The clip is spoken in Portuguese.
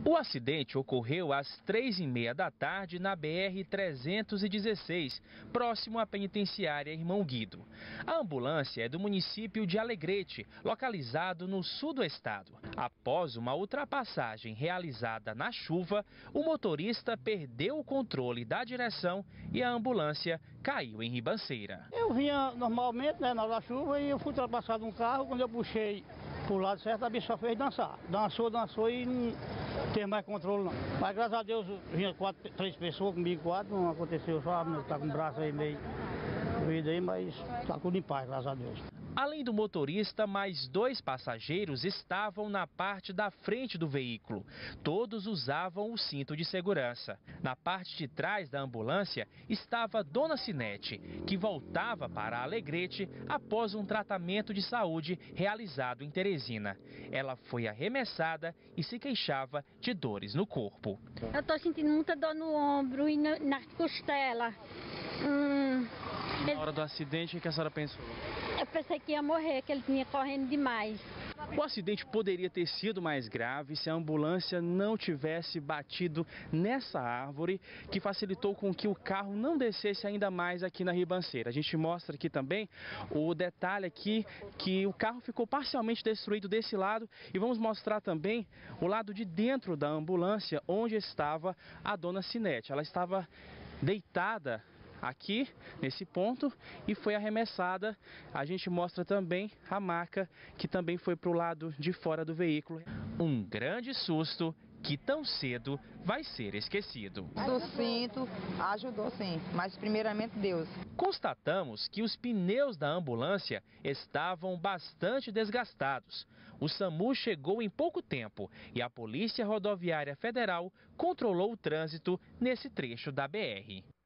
O acidente ocorreu às 3h30 da tarde na BR-316, próximo à penitenciária Irmão Guido. A ambulância é do município de Alegrete, localizado no sul do estado. Após uma ultrapassagem realizada na chuva, o motorista perdeu o controle da direção e a ambulância caiu em ribanceira. Eu vinha normalmente, na hora da chuva, e eu fui ultrapassar um carro. Quando eu puxei pro lado certo, a bicha só fez dançar. Dançou e não teve mais controle não. Mas graças a Deus vinha três pessoas comigo, não aconteceu só, a menina tá com o braço aí meio doído aí, mas tá tudo em paz, graças a Deus. Além do motorista, mais 2 passageiros estavam na parte da frente do veículo. Todos usavam o cinto de segurança. Na parte de trás da ambulância estava Dona Cinete, que voltava para Alegrete após um tratamento de saúde realizado em Teresina. Ela foi arremessada e se queixava de dores no corpo. Eu estou sentindo muita dor no ombro e nas costelas. Na hora do acidente, o que a senhora pensou? Eu pensei que ia morrer, que ele tinha correndo demais. O acidente poderia ter sido mais grave se a ambulância não tivesse batido nessa árvore, que facilitou com que o carro não descesse ainda mais aqui na ribanceira. A gente mostra aqui também o detalhe aqui, que o carro ficou parcialmente destruído desse lado, e vamos mostrar também o lado de dentro da ambulância, onde estava a Dona Cinete. Ela estava deitada aqui nesse ponto e foi arremessada. A gente mostra também a maca, que também foi para o lado de fora do veículo. Um grande susto que tão cedo vai ser esquecido. Do cinto ajudou sim, mas primeiramente Deus. Constatamos que os pneus da ambulância estavam bastante desgastados. O SAMU chegou em pouco tempo e a Polícia Rodoviária Federal controlou o trânsito nesse trecho da BR.